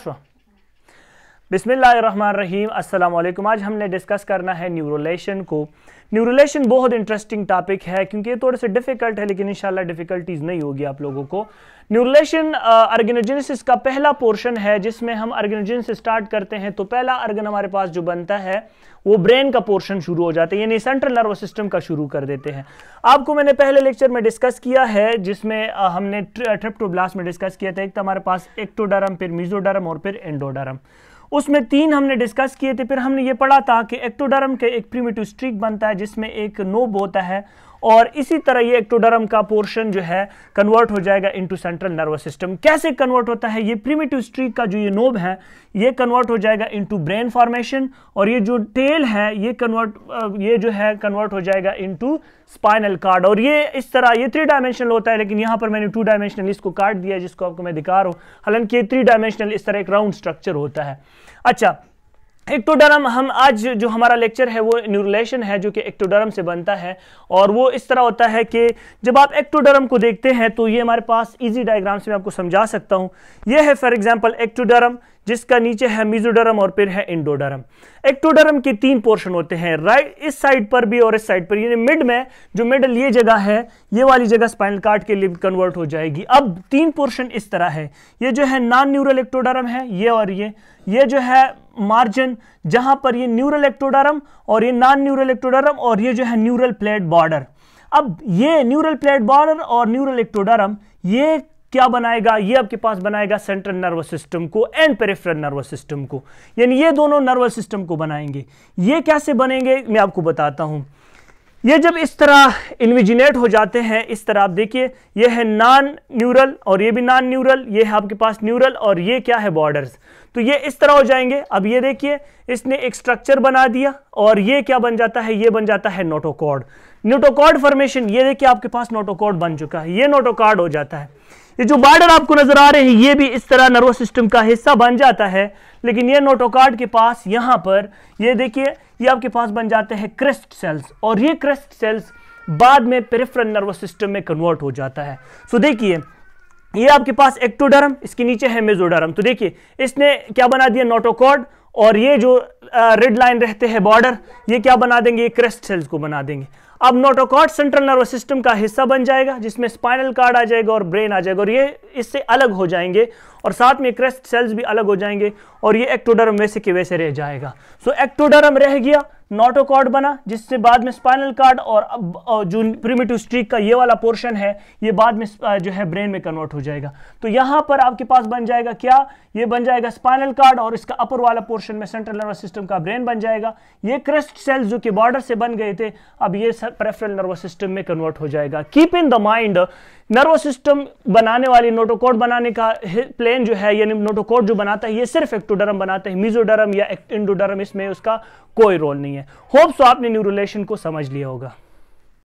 बिस्मिल्लाहिर्रहमानिर्रहीम, अस्सलाम वालेकुम। आज हमने डिस्कस करना है न्यूरोलेशन को। न्यूरोलेशन बहुत इंटरेस्टिंग टॉपिक है क्योंकि ये थोड़े से डिफिकल्ट है, लेकिन इंशाल्लाह डिफिकल्टीज नहीं होगी आप लोगों को। न्यूरोलेशन ऑर्गेनोजेनेसिस का पहला पोर्शन है जिसमें हम ऑर्गेनोजेनेसिस स्टार्ट करते हैं। तो पहला ऑर्गन हमारे पास जो बनता है वो ब्रेन का पोर्शन शुरू हो जाता है, यानी सेंट्रल नर्वस सिस्टम का शुरू कर देते हैं। आपको मैंने पहले लेक्चर में डिस्कस किया है जिसमें हमने ट्रिप्टोब्लास्ट में डिस्कस किया था। एक तो हमारे पास एक्टोडर्म, फिर मेसोडर्म और फिर एंडोडर्म। उसमें तीन हमने डिस्कस किए थे। फिर हमने ये पढ़ा था कि एक्टोडर्म के एक प्रिमिटिव स्ट्रिक बनता है जिसमें एक नोब होता है, और इसी तरह ये एक्टोडर्म का पोर्शन जो है कन्वर्ट हो जाएगा इनटू सेंट्रल नर्वस सिस्टम। कैसे कन्वर्ट होता है? ये प्रिमिटिव स्ट्रिक का जो ये नोब है ये कन्वर्ट हो जाएगा इनटू ब्रेन फॉर्मेशन, और ये जो टेल है ये कन्वर्ट हो जाएगा इनटू स्पाइनल कार्ड। और ये इस तरह ये 3 डायमेंशनल होता है, लेकिन यहाँ पर मैंने 2 डायमेंशनल इसको काट दिया है जिसको आपको मैं दिखा रहा हूँ। हालांकि ये 3 डायमेंशनल इस तरह एक राउंड स्ट्रक्चर होता है। अच्छा, एक्टोडर्म, हम आज जो हमारा लेक्चर है वो न्यूरोलेशन है जो कि एक्टोडर्म से बनता है। और वो इस तरह होता है कि जब आप एक्टोडर्म को देखते हैं तो ये हमारे पास इजी डायग्राम से मैं आपको समझा सकता हूँ। ये है फॉर एग्जांपल एक्टोडर्म, जिसका नीचे है मेसोडर्म और फिर है एंडोडर्म। एक्टोडर्म के 3 पोर्शन होते हैं, राइट इस साइड पर भी और इस साइड पर। यानी मिड में जो मिडल ये जगह है, ये वाली जगह स्पाइनल कार्ड के लिए कन्वर्ट हो जाएगी। अब 3 पोर्शन इस तरह है। ये जो है नॉन न्यूरल एक्टोडर्म है, ये और ये जो है मार्जिन जहां पर ये न्यूरल एक्टोडर्म और ये नॉन न्यूरल एक्टोडर्म, और ये जो है न्यूरल प्लेट बॉर्डर। अब ये न्यूरल प्लेट बॉर्डर और न्यूरल एक्टोडर्म ये क्या बनाएगा? ये आपके पास बनाएगा सेंट्रल नर्वस सिस्टम को एंड पेरिफेरल नर्वस सिस्टम को, यानी ये दोनों नर्वस सिस्टम को बनाएंगे। ये कैसे बनेंगे मैं आपको बताता हूं। ये जब इस तरह इन्विजिनेट हो जाते हैं, इस तरह आप देखिए, ये है नॉन न्यूरल और ये भी नॉन न्यूरल, ये है आपके पास न्यूरल और ये क्या है बॉर्डर्स। तो ये इस तरह हो जाएंगे। अब ये देखिए इसने एक स्ट्रक्चर बना दिया और ये क्या बन जाता है? ये बन जाता है नोटोकॉर्ड। नोटोकॉर्ड फॉर्मेशन, ये देखिए आपके पास नोटोकॉर्ड बन चुका है, ये नोटोकॉर्ड हो जाता है। ये जो बॉर्डर आपको नजर आ रहे हैं ये भी इस तरह नर्वस सिस्टम का हिस्सा बन जाता है, लेकिन ये नोटोकॉर्ड के पास यहां पर ये देखिए ये आपके पास बन जाते हैं क्रेस्ट सेल्स, और ये क्रेस्ट सेल्स बाद में पेरिफेरल नर्वस सिस्टम में कन्वर्ट हो जाता है। सो देखिए ये आपके पास एक्टोडर्म, इसके नीचे है मेसोडर्म। तो देखिए इसने क्या बना दिया? नोटोकॉर्ड, और ये जो रेड लाइन रहते हैं बॉर्डर, ये क्या बना देंगे? ये क्रेस्ट सेल्स को बना देंगे। अब नोटोकॉर्ड सेंट्रल नर्वस सिस्टम का हिस्सा बन जाएगा जिसमें स्पाइनल कार्ड आ जाएगा और ब्रेन आ जाएगा, और ये इससे अलग हो जाएंगे, और साथ में क्रेस्ट सेल्स भी अलग हो जाएंगे, और ये एक्टोडर्म वैसे के वैसे रह जाएगा। सो एक्टोडर्म रह गया, नोटोकॉर्ड बना, जिससे बाद में स्पाइनल कार्ड और जो प्रिमिटिव स्ट्रिक का ये वाला पोर्शन है ये बाद में जो है ब्रेन में कन्वर्ट हो जाएगा। तो यहां पर आपके पास बन जाएगा क्या? ये बन जाएगा स्पाइनल कार्ड, और इसका अपर वाला पोर्शन में सेंट्रल नर्वस सिस्टम का ब्रेन बन जाएगा। ये क्रेस्ट सेल्स जो कि बॉर्डर से बन गए थे, अब ये पेरिफेरल नर्वस सिस्टम में कन्वर्ट हो जाएगा। Keep in the mind, nervous system बनाने वाली नोटोकॉर्ड बनाने का प्लेन जो है, यानी नोटोकॉर्ड जो बनाता है ये सिर्फ एक्टोडर्म बनाता है, मेसोडर्म या एंडोडर्म इसमें उसका कोई रोल नहीं है। होप सो आपने न्यूरोलेशन को समझ लिया होगा।